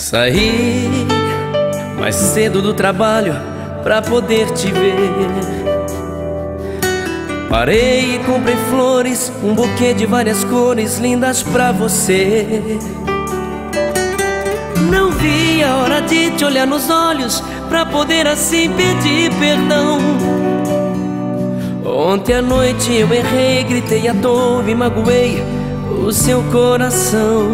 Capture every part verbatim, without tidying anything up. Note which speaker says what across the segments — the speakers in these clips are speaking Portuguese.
Speaker 1: Saí mais cedo do trabalho pra poder te ver. Parei e comprei flores, um buquê de várias cores lindas pra você. Não vi a hora de te olhar nos olhos pra poder assim pedir perdão. Ontem à noite eu errei, gritei à toa e magoei o seu coração.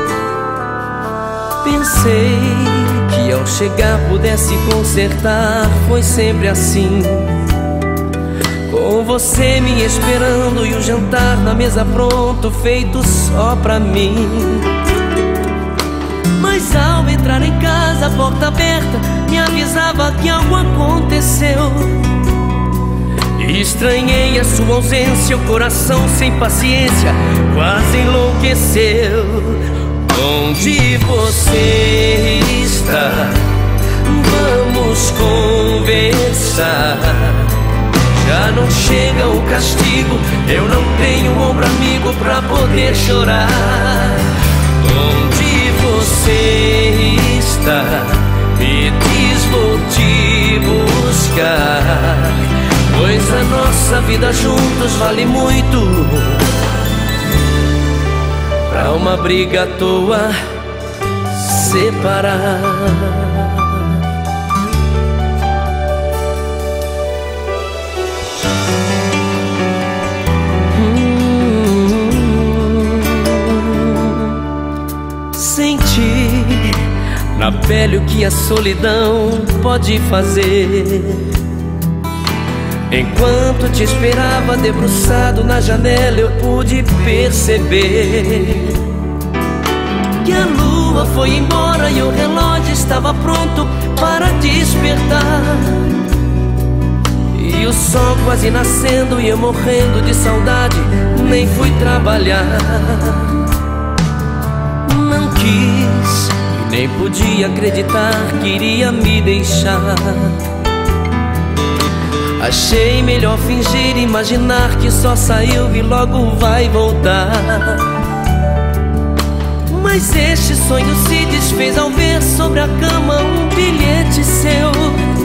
Speaker 1: Pensei que ao chegar pudesse consertar, foi sempre assim, com você me esperando e o jantar na mesa pronto, feito só pra mim. Mas ao entrar em casa, a porta aberta me avisava que algo aconteceu. Estranhei a sua ausência, o coração sem paciência quase enlouqueceu. Onde você está? Vamos conversar. Já não chega o castigo, eu não tenho ombro amigo pra poder chorar. Onde você está? Me diz, vou te buscar, pois a nossa vida juntos vale muito, pra uma briga à toa separar. Senti na pele o que a solidão pode fazer. Enquanto te esperava debruçado na janela, eu pude perceber que a lua foi embora e o relógio estava pronto para despertar. E o sol quase nascendo e eu morrendo de saudade, nem fui trabalhar. Não quis e nem podia acreditar que iria me deixar. Achei melhor fingir, imaginar que só saiu e logo vai voltar. Mas este sonho se desfez ao ver sobre a cama um bilhete seu,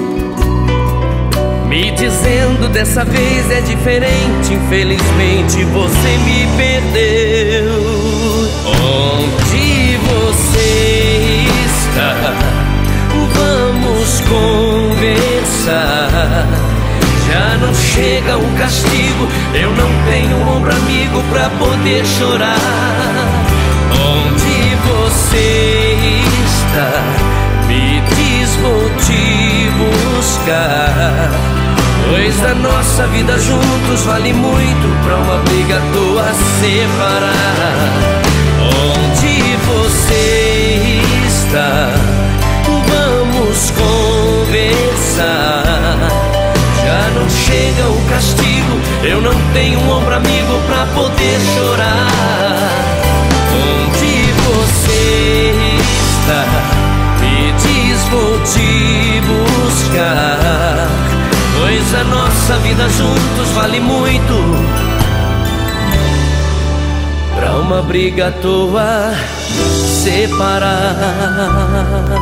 Speaker 1: me dizendo dessa vez é diferente, infelizmente você me perdeu. Onde você está? Vamos conversar. Já não chega o castigo, eu não tenho ombro amigo pra poder chorar. Onde você está? Me diz, vou te buscar, pois a nossa vida juntos vale muito, pra uma briga à toa separar. Onde você está? Vamos conversar. Já não chega o castigo, eu não tenho um ombro amigo pra poder chorar. Onde você está? Me diz, vou te buscar, pois a nossa vida juntos vale muito, pra uma briga à toa separar.